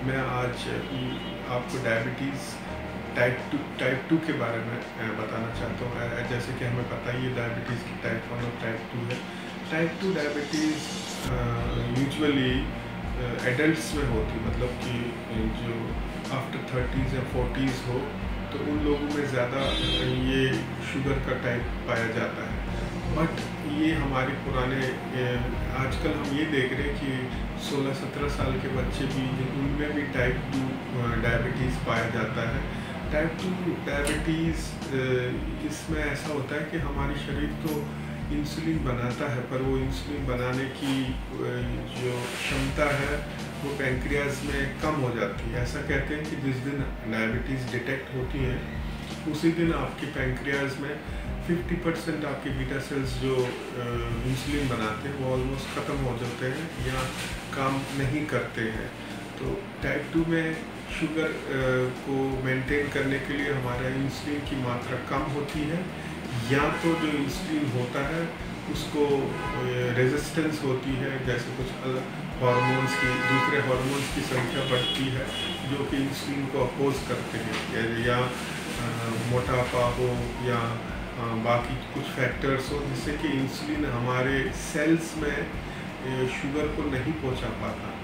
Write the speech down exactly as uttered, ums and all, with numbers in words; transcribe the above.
मैं आज आपको diabetes type two type two के बारे में बताना चाहता हूँ। जैसे कि हमें पता ही है डायबिटीज़ की टाइप वन और टाइप टू है। Type two diabetes usually adults में होती, मतलब कि जो आफ्टर थर्टीज़ या फोर्टीज़ हो, तो उन लोगों में ज़्यादा ये शुगर का टाइप पाया जाता है। बट ये हमारे पुराने आजकल हम ये देख रहे हैं कि सोलह सत्रह साल के बच्चे भी, उनमें भी टाइप टू डायबिटीज़ पाया जाता है। टाइप टू डायबिटीज़ इसमें ऐसा होता है कि हमारी शरीर तो इंसुलिन बनाता है, पर वो इंसुलिन बनाने की जो क्षमता है वो पैंक्रियाज में कम हो जाती है। ऐसा कहते हैं कि जिस दिन डायबिटीज़ डिटेक्ट होती है उसी दिन आपकी पैंक्रियाज में फिफ्टी परसेंट आपके बीटा सेल्स जो इंसुलिन बनाते हैं वो ऑलमोस्ट ख़त्म हो जाते हैं या काम नहीं करते हैं। तो टाइप टू में शुगर को मेंटेन करने के लिए हमारा इंसुलिन की मात्रा कम होती है, या तो जो इंसुलिन होता है उसको रेजिस्टेंस होती है, जैसे कुछ हार्मोन्स की दूसरे हार्मोन्स की संख्या बढ़ती है जो कि इंसुलिन को अपोज करते हैं, या मोटापा हो या बाकी कुछ फैक्टर्स हो जिससे कि इंसुलिन हमारे सेल्स में शुगर को नहीं पहुंचा पाता।